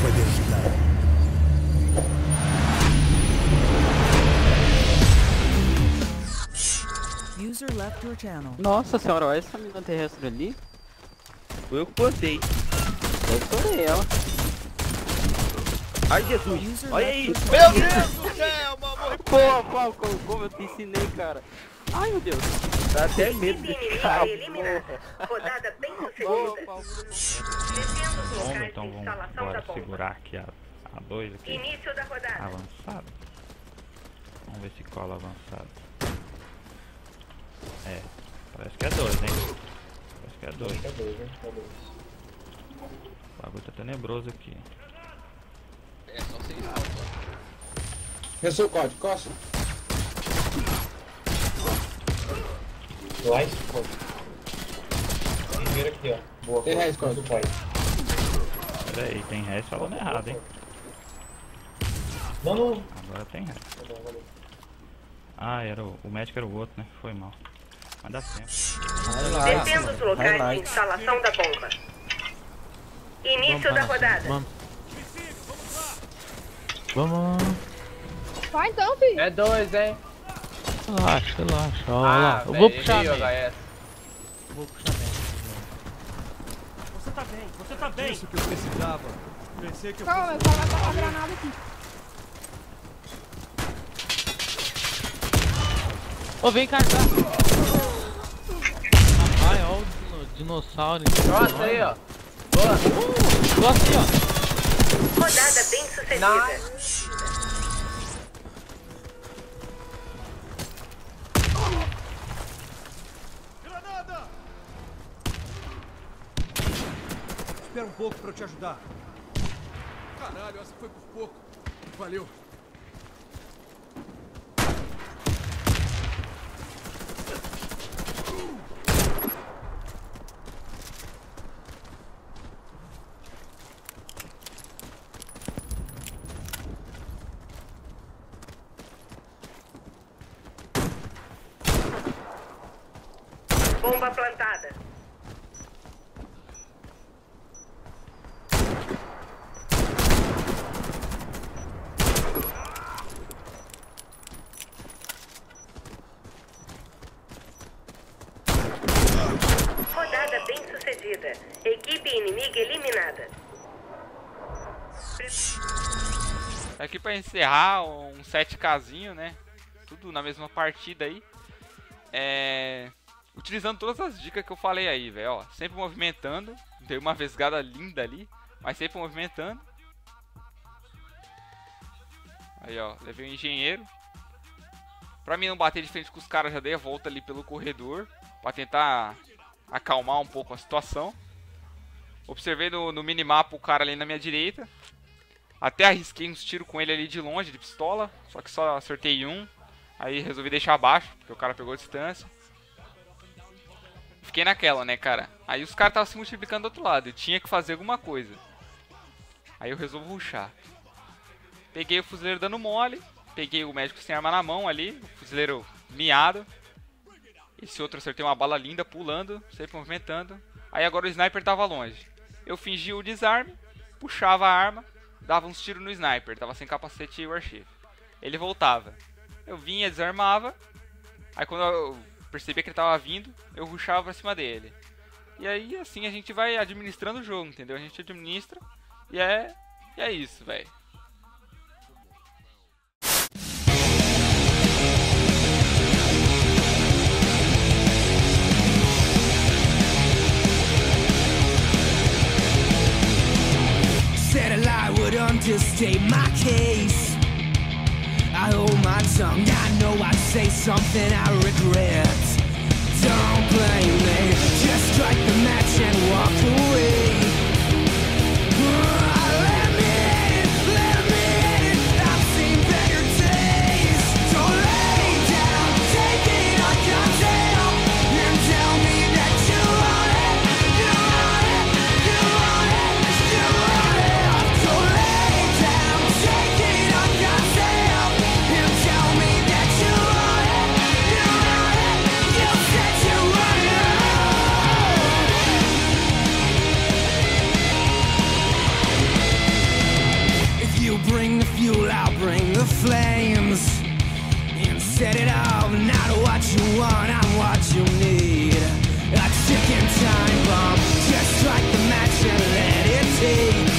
vai me ajudar. User left your channel. Nossa senhora, olha essa mina terrestre ali. Foi eu que botei. Eu estourei ela. Ai, Jesus. Olha aí. Meu Deus do céu, mamãe. Pô, Falcão, como eu te ensinei, cara. Ai, meu Deus. Dá até medo desse cara. Rodada bem Boa, sucedida. Falcão. Descendo os Vamos, locais então de vamos instalação da agora bomba. segurar aqui a 2 aqui. Início da rodada. Avançado. Vamos ver se cola avançado. É, parece que é 2, hein? Parece que é 2. O bagulho tá tenebroso aqui. É só 6 pontos. Pensou o código, costa. Light code. Primeiro aqui, ó. Boa. Tem reais, código. Pai. Pera aí, tem resto falando errado, hein? Não, não. Agora tem resto. Ah, era o médico era o outro, né? Foi mal. Mas dá tempo. Descendo os locais de instalação da bomba. Início da rodada. Vamos. Vai então, filho. É 2, hein? Relaxa, relaxa. Ó, lá. Eu vou puxar mesmo. Vou puxar mesmo. Você tá bem. Isso que eu precisava. Pensei que eu Calma, eu vou matar a granada aqui. Ô, vem cá, tá? Rapaz, ó o dinossauro. Nossa, aí, ó. Boa. Gosta aí, ó. Rodada bem sucedida. Granada! Espera um pouco pra eu te ajudar. Caralho, essa foi por pouco. Valeu. Bomba plantada. Rodada bem sucedida. Equipe inimiga eliminada. Aqui pra encerrar um 7Kzinho, né? Tudo na mesma partida aí. Utilizando todas as dicas que eu falei aí, velho, ó, sempre movimentando, dei uma vesgada linda ali, mas sempre movimentando. Aí, ó, levei o engenheiro. Pra mim não bater de frente com os caras, já dei a volta ali pelo corredor, pra tentar acalmar um pouco a situação. Observei no minimapa o cara ali na minha direita. Até arrisquei uns tiros com ele ali de longe, de pistola, só que só acertei um. Aí resolvi deixar abaixo, porque o cara pegou a distância. Fiquei naquela, né, cara? Aí os caras estavam se multiplicando do outro lado. Eu tinha que fazer alguma coisa. Aí eu resolvo rushar. Peguei o fuzileiro dando mole. Peguei o médico sem arma na mão ali. O fuzileiro miado. Esse outro acertei uma bala linda, pulando, sempre movimentando. Aí agora o sniper tava longe. Eu fingi o desarme. Puxava a arma. Dava uns tiros no sniper. Tava sem capacete e warchief. Ele voltava. Eu vinha, desarmava. Aí quando eu percebia que ele tava vindo, eu rushava pra cima dele. E aí assim a gente vai administrando o jogo, entendeu? A gente administra e é isso, velho. Said I would understate my case. I hold my tongue, I know I say something I regret. Don't blame me, just strike the match and walk away. Let me in it, I've seen better days. Don't lay down, take it on yourself, and tell me that you want it, you want it, you want it, you want it. Don't lay down, take it on yourself, and tell me that you want it, you want it, you said you want it. bring the fuel, I'll bring the flames. And set it off, not what you want, I'm what you need. A ticking time bomb, just strike the match and let it take.